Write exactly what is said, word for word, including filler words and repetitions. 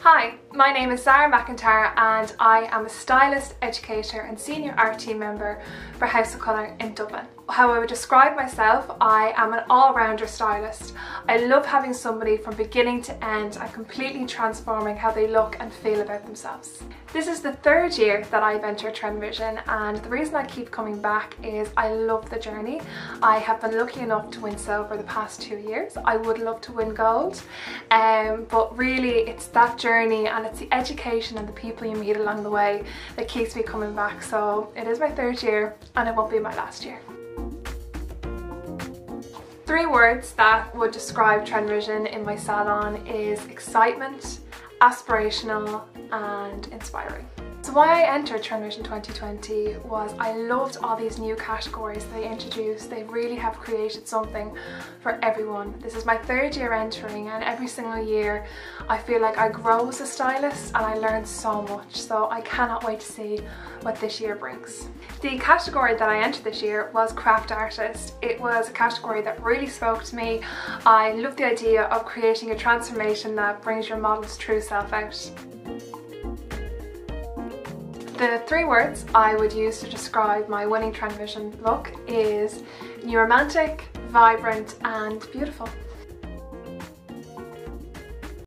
Hi, my name is Zara McIntyre and I am a stylist, educator and senior art team member for House of Colour in Dublin. How I would describe myself, I am an all-rounder stylist. I love having somebody from beginning to end and completely transforming how they look and feel about themselves. This is the third year that I've entered Trend Vision, and the reason I keep coming back is I love the journey. I have been lucky enough to win silver the past two years. I would love to win gold, um, but really it's that journey and it's the education and the people you meet along the way that keeps me coming back. So it is my third year and it won't be my last year. Three words that would describe Trend Vision in my salon is excitement, aspirational and inspiring. So why I entered Trend Vision twenty twenty was I loved all these new categories they introduced. They really have created something for everyone. This is my third year entering, and every single year I feel like I grow as a stylist and I learn so much. So I cannot wait to see what this year brings. The category that I entered this year was craft artist. It was a category that really spoke to me. I love the idea of creating a transformation that brings your model's true self out. The three words I would use to describe my winning Trend Vision look is new romantic, vibrant and beautiful.